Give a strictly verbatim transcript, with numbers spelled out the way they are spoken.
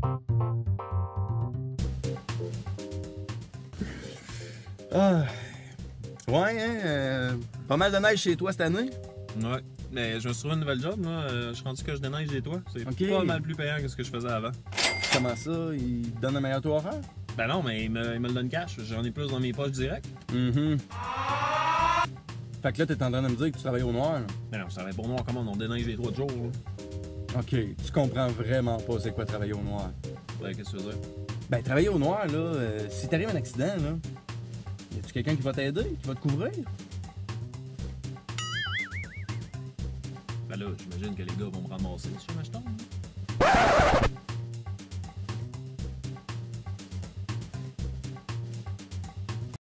Ah. Ouais, hein? euh, pas mal de neige chez toi cette année? Ouais. Mais je me suis trouvé une nouvelle job, là. Euh, je suis rendu que je déneige des toits. C'est Ok. pas mal plus payant que ce que je faisais avant. Comment ça? Il te donne un meilleur taux horaire? Ben non, mais il me, il me le donne cash. J'en ai plus dans mes poches direct. Mhm. Fait que là, t'es en train de me dire que tu travailles au noir, là. Ben non, je travaille pour noir, comment on déneige les toits de jour, là. Ok, tu comprends vraiment pas c'est quoi travailler au noir. Ben, qu'est-ce que tu veux dire? Ben, travailler au noir, là, euh, si t'arrive un accident, là, y a-tu quelqu'un qui va t'aider, qui va te couvrir? Ben là, j'imagine que les gars vont me ramasser si je m'achète.